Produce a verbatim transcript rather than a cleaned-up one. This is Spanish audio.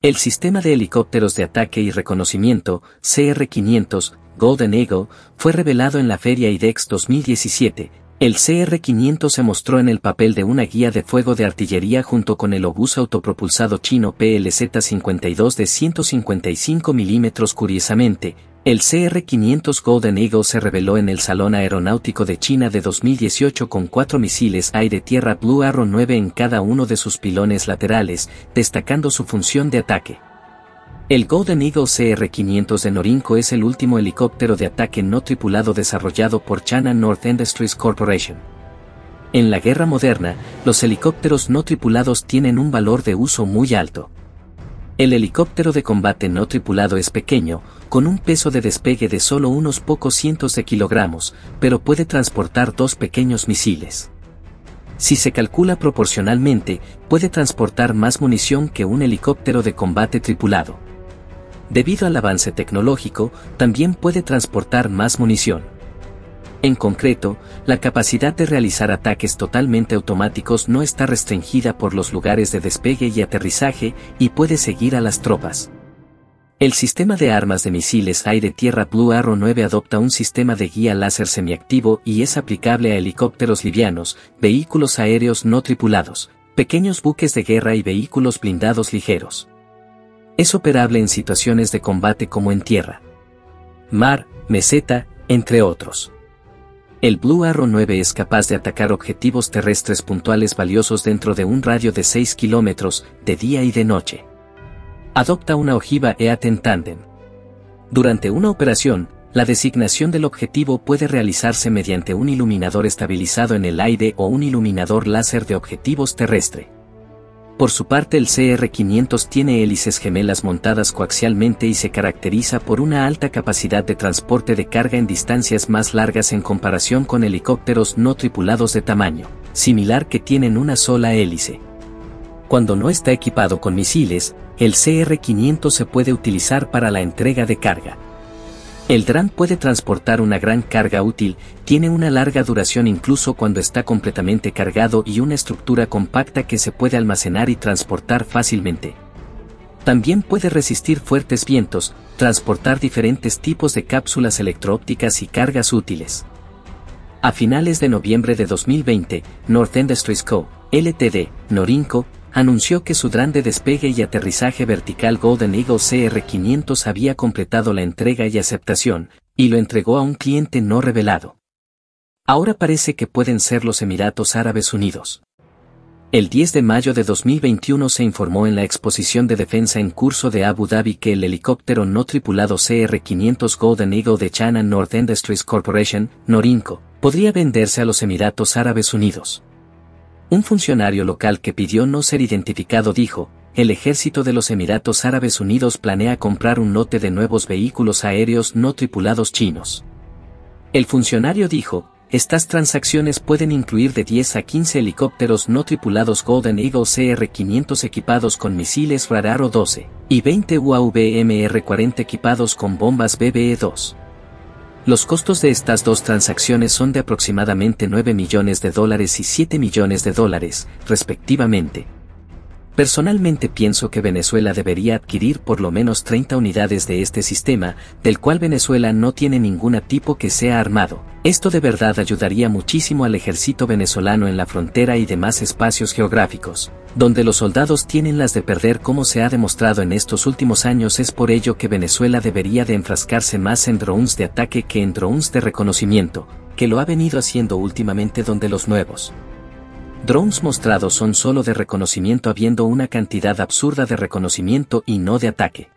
El sistema de helicópteros de ataque y reconocimiento, C R quinientos, Golden Eagle, fue revelado en la Feria I D E X dos mil diecisiete. El C R quinientos se mostró en el papel de una guía de fuego de artillería junto con el obús autopropulsado chino P L Z cincuenta y dos de ciento cincuenta y cinco milímetros. Curiosamente, el C R quinientos Golden Eagle se reveló en el Salón Aeronáutico de China de dos mil dieciocho con cuatro misiles aire-tierra Blue Arrow nueve en cada uno de sus pilones laterales, destacando su función de ataque. El Golden Eagle C R quinientos de Norinco es el último helicóptero de ataque no tripulado desarrollado por China North Industries Corporation. En la guerra moderna, los helicópteros no tripulados tienen un valor de uso muy alto. El helicóptero de combate no tripulado es pequeño, con un peso de despegue de solo unos pocos cientos de kilogramos, pero puede transportar dos pequeños misiles. Si se calcula proporcionalmente, puede transportar más munición que un helicóptero de combate tripulado. Debido al avance tecnológico, también puede transportar más munición. En concreto, la capacidad de realizar ataques totalmente automáticos no está restringida por los lugares de despegue y aterrizaje y puede seguir a las tropas. El sistema de armas de misiles aire-tierra Blue Arrow nueve adopta un sistema de guía láser semiactivo y es aplicable a helicópteros livianos, vehículos aéreos no tripulados, pequeños buques de guerra y vehículos blindados ligeros. Es operable en situaciones de combate como en tierra, mar, meseta, entre otros. El Blue Arrow nueve es capaz de atacar objetivos terrestres puntuales valiosos dentro de un radio de seis kilómetros, de día y de noche. Adopta una ojiva E A T en tándem. Durante una operación, la designación del objetivo puede realizarse mediante un iluminador estabilizado en el aire o un iluminador láser de objetivos terrestre. Por su parte, el C R quinientos tiene hélices gemelas montadas coaxialmente y se caracteriza por una alta capacidad de transporte de carga en distancias más largas en comparación con helicópteros no tripulados de tamaño similar que tienen una sola hélice. Cuando no está equipado con misiles, el C R quinientos se puede utilizar para la entrega de carga. El dron puede transportar una gran carga útil, tiene una larga duración incluso cuando está completamente cargado y una estructura compacta que se puede almacenar y transportar fácilmente. También puede resistir fuertes vientos, transportar diferentes tipos de cápsulas electro-ópticas y cargas útiles. A finales de noviembre de dos mil veinte, North Industries Co., Ltd., Norinco, anunció que su dron de despegue y aterrizaje vertical Golden Eagle C R quinientos había completado la entrega y aceptación, y lo entregó a un cliente no revelado. Ahora parece que pueden ser los Emiratos Árabes Unidos. El diez de mayo de dos mil veintiuno se informó en la exposición de defensa en curso de Abu Dhabi que el helicóptero no tripulado C R quinientos Golden Eagle de China North Industries Corporation, Norinco, podría venderse a los Emiratos Árabes Unidos. Un funcionario local que pidió no ser identificado dijo, el ejército de los Emiratos Árabes Unidos planea comprar un lote de nuevos vehículos aéreos no tripulados chinos. El funcionario dijo, estas transacciones pueden incluir de diez a quince helicópteros no tripulados Golden Eagle C R quinientos equipados con misiles Arrow doce, y veinte U A V M R cuarenta equipados con bombas B B E dos. Los costos de estas dos transacciones son de aproximadamente nueve millones de dólares y siete millones de dólares, respectivamente. Personalmente pienso que Venezuela debería adquirir por lo menos treinta unidades de este sistema, del cual Venezuela no tiene ningún tipo que sea armado. Esto de verdad ayudaría muchísimo al ejército venezolano en la frontera y demás espacios geográficos, donde los soldados tienen las de perder como se ha demostrado en estos últimos años. Es por ello que Venezuela debería de enfrascarse más en drones de ataque que en drones de reconocimiento, que lo ha venido haciendo últimamente donde los nuevos drones mostrados son solo de reconocimiento habiendo una cantidad absurda de reconocimiento y no de ataque.